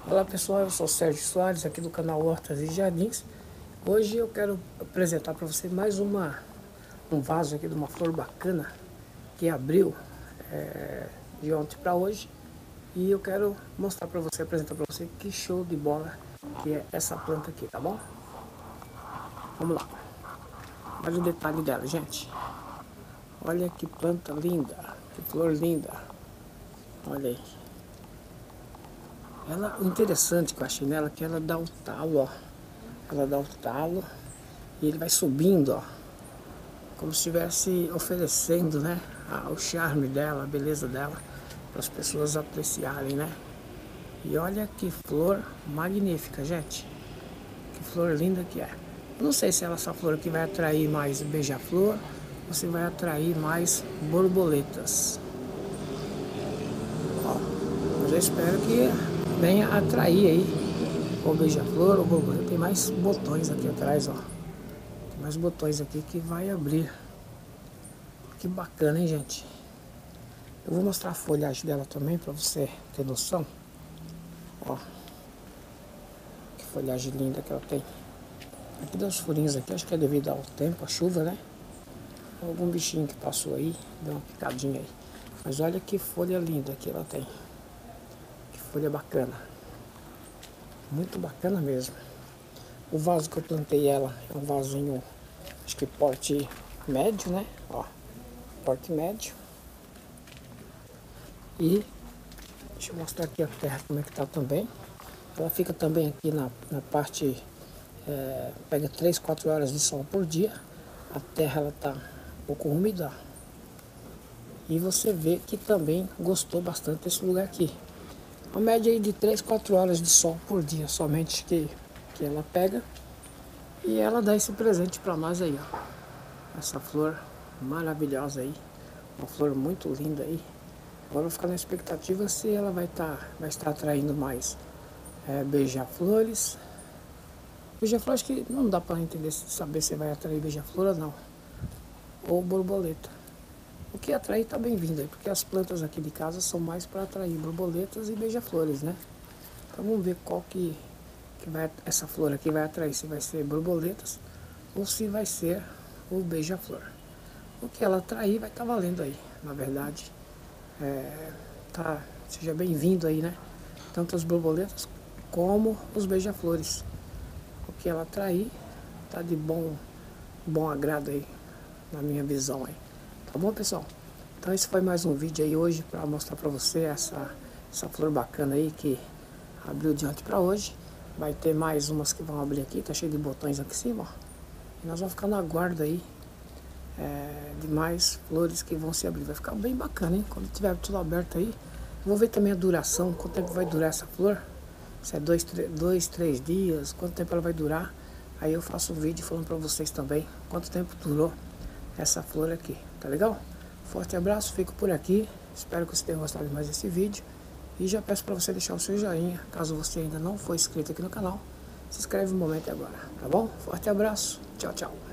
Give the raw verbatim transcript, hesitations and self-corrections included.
Olá pessoal, eu sou o Sérgio Soares aqui do canal Hortas e Jardins. Hoje eu quero apresentar para você mais uma um vaso aqui de uma flor bacana que abriu é, de ontem para hoje, e eu quero mostrar para você, apresentar para você que show de bola que é essa planta aqui, tá bom? Vamos lá, olha o detalhe dela, gente. Olha que planta linda, que flor linda, olha aí. Ela, o interessante que eu achei nela é que ela dá o talo, ó. Ela dá o talo e ele vai subindo, ó. Como se estivesse oferecendo, né? O charme dela, a beleza dela, para as pessoas apreciarem, né? E olha que flor magnífica, gente. Que flor linda que é. Eu não sei se ela, essa flor aqui vai atrair mais beija-flor ou se vai atrair mais borboletas. Ó, mas eu espero que venha atrair aí ou beija-flor ou borboleta. Tem mais botões aqui atrás, ó. Tem mais botões aqui que vai abrir. Que bacana, hein, gente? Eu vou mostrar a folhagem dela também para você ter noção. Ó, que folhagem linda que ela tem. Aqui dá uns furinhos aqui, acho que é devido ao tempo, a chuva, né? Algum bichinho que passou aí, deu uma picadinha aí. Mas olha que folha linda que ela tem. Que folha bacana. Muito bacana mesmo. O vaso que eu plantei ela é um vasinho, acho que porte médio, né? Ó, porte médio. E deixa eu mostrar aqui a terra como é que tá também. Ela fica também aqui na, na parte, é, pega três, quatro horas de sol por dia. A terra ela tá um pouco úmida. E você vê que também gostou bastante desse lugar aqui. Uma média aí de três, quatro horas de sol por dia somente que, que ela pega. E ela dá esse presente para nós aí, ó. Essa flor maravilhosa aí. Uma flor muito linda aí. Agora eu vou ficar na expectativa se ela vai, tá, vai estar atraindo mais é, beija-flores. Beija-flor acho que não dá para entender, saber se vai atrair beija-flor ou não. Ou borboleta. O que atrair está bem-vindo aí, porque as plantas aqui de casa são mais para atrair borboletas e beija-flores, né? Então vamos ver qual que, que vai, essa flor aqui vai atrair, se vai ser borboletas ou se vai ser o beija-flor. O que ela atrair vai estar tá valendo aí, na verdade. É, tá, seja bem-vindo aí, né? Tanto as borboletas como os beija-flores. O que ela atrair tá de bom, bom agrado aí, na minha visão aí. Tá bom, pessoal? Então esse foi mais um vídeo aí hoje para mostrar para você essa, essa flor bacana aí que abriu de ontem para hoje. Vai ter mais umas que vão abrir aqui, tá cheio de botões aqui em cima, ó. E nós vamos ficar na guarda aí é, de mais flores que vão se abrir. Vai ficar bem bacana, hein? Quando tiver tudo aberto aí. Vou ver também a duração, quanto tempo vai durar essa flor. Se é dois, dois, três dias, quanto tempo ela vai durar. Aí eu faço um vídeo falando para vocês também quanto tempo durou essa flor aqui, tá legal? Forte abraço, fico por aqui. Espero que você tenha gostado de mais desse vídeo. E já peço para você deixar o seu joinha, caso você ainda não for inscrito aqui no canal. Se inscreve no momento agora, tá bom? Forte abraço, tchau, tchau.